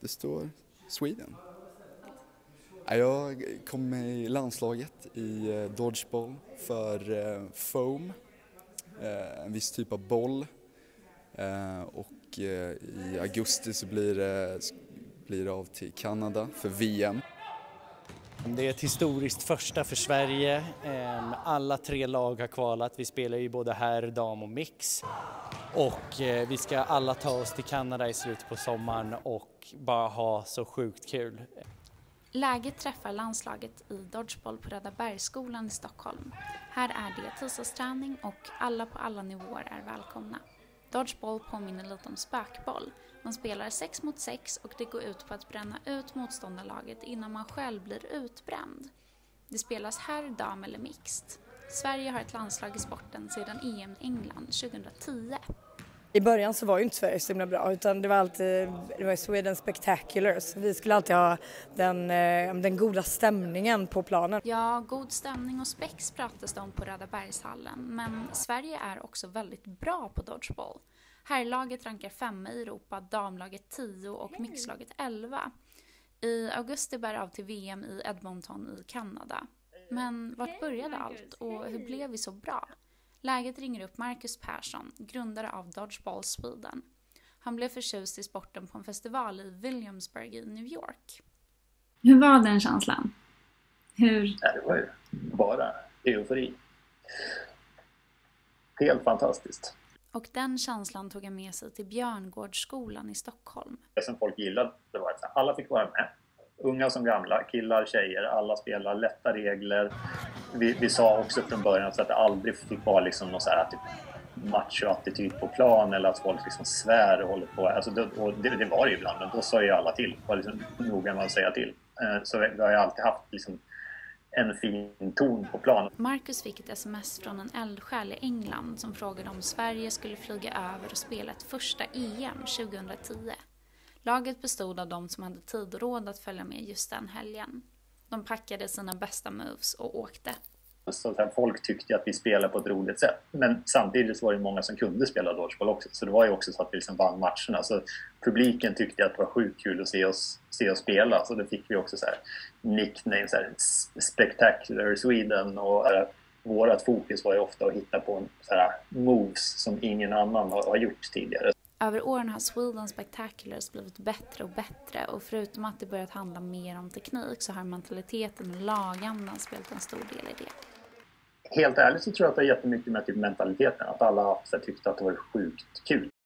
Det står Sweden. Jag kom med i landslaget i dodgeball för foam, en viss typ av boll. Och i augusti så blir det av till Kanada för VM. Det är ett historiskt första för Sverige. Alla 3 lag har kvalat. Vi spelar ju både herr, dam och mix. Och vi ska alla ta oss till Kanada i slutet på sommaren och bara ha så sjukt kul. Läget träffar landslaget i dodgeball på Räddabergsskolan i Stockholm. Här är det tisdagsträning och alla på alla nivåer är välkomna. Dodgeball påminner lite om spökboll. Man spelar 6 mot 6 och det går ut på att bränna ut motståndarlaget innan man själv blir utbränd. Det spelas herr, dam eller mixed. Sverige har ett landslag i sporten sedan EM i England 2010. I början så var ju inte Sverige så himla bra, utan det var Sweden Spectaculars. Vi skulle alltid ha den goda stämningen på planen. Ja, god stämning och spex pratas det om på Räddabergshallen, men Sverige är också väldigt bra på dodgeball. Herrlaget rankar 5 i Europa, damlaget 10 och mixlaget 11. I augusti bär av till VM i Edmonton i Kanada. Men vart började allt och hur blev vi så bra? Läget ringer upp Marcus Persson, grundare av Dodgeball Sweden. Han blev förtjust i sporten på en festival i Williamsburg i New York. Hur var den känslan? Det var ju bara eufori. Helt fantastiskt. Och den känslan tog jag med sig till Björngårdsskolan i Stockholm. Det som folk gillade var att alla fick vara med. Unga som gamla, killar, tjejer, alla spelar, lätta regler. Vi sa också från början så att det aldrig fick vara liksom någon så här typ macho-attityd på plan eller att folk liksom svär och håller på. Alltså det var det ju ibland, men då sa ju alla till. Det var liksom noga med att säga till. Så vi har ju alltid haft liksom en fin ton på planen. Marcus fick ett sms från en eldsjäl i England som frågade om Sverige skulle flyga över och spela ett första EM 2010. Laget bestod av de som hade tid och råd att följa med just den helgen. De packade sina bästa moves och åkte. Så att folk tyckte att vi spelade på ett roligt sätt. Men samtidigt var det många som kunde spela dodgeball också. Så det var ju också så att vi liksom vann matcherna. Så publiken tyckte att det var sjukt kul att se oss spela. Så då fick vi också så här nicknames, så här Spectacular Sweden. Och vårat fokus var ju ofta att hitta på så här moves som ingen annan har gjort tidigare. Över åren har Sweden Spectaculars blivit bättre och bättre, och förutom att det börjat handla mer om teknik så har mentaliteten och lagandan spelat en stor del i det. Helt ärligt så tror jag att det är jättemycket med typ mentaliteten, att alla tyckte att det var sjukt kul.